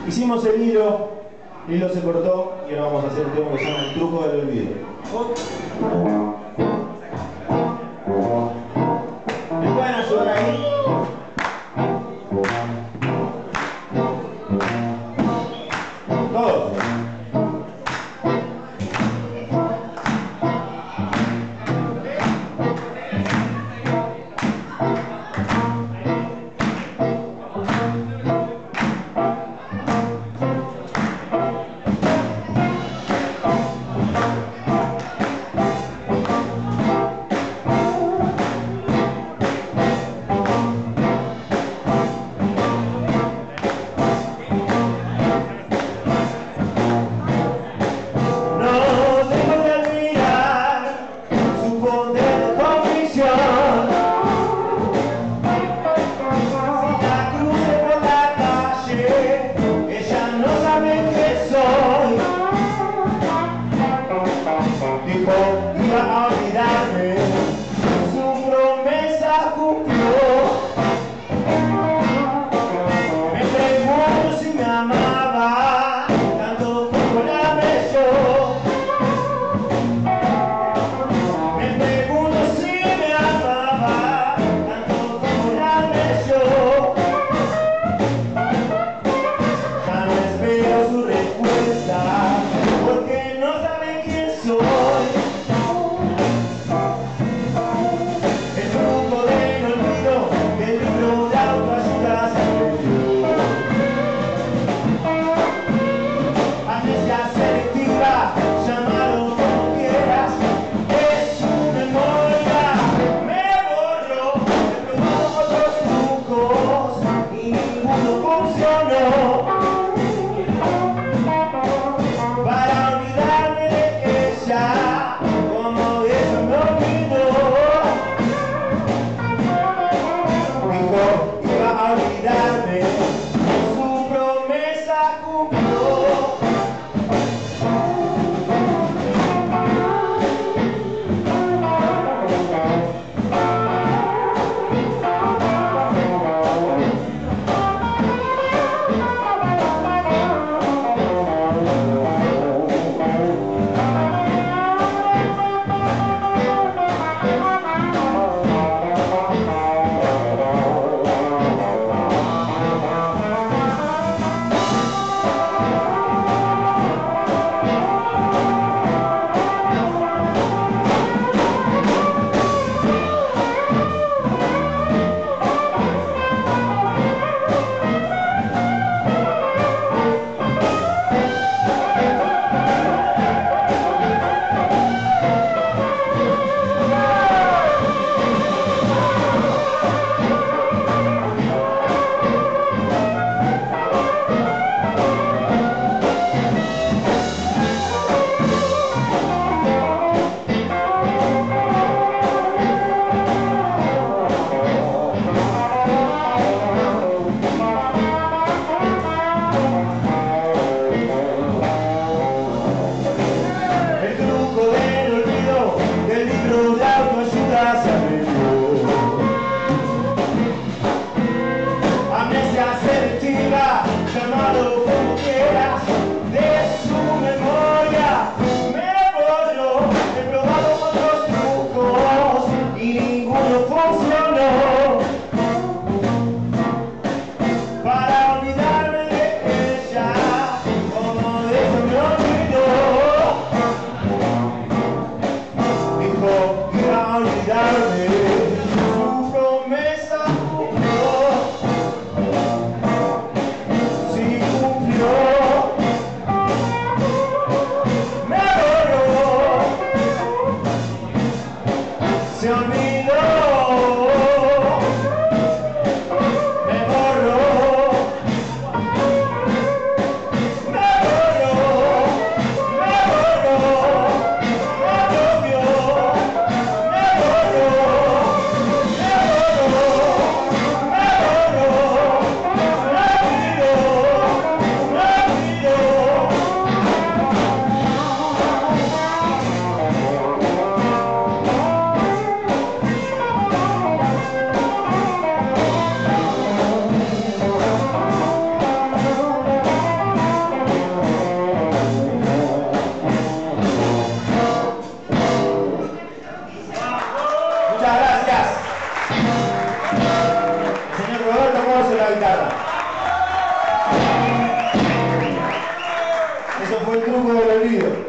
Hicimos el hilo se cortó y ahora vamos a hacer un tema que se llama El truco del olvido. ¿Me pueden ayudar ahí? Todos. Iba a olvidarme, su promesa cumplió. Me pregunto si me amaba tanto como la amé yo. Me pregunto si me amaba tanto como la amé yo. Ya no espero su respuesta porque no sabe quién soy. la guitarra. Eso fue el truco del olvido.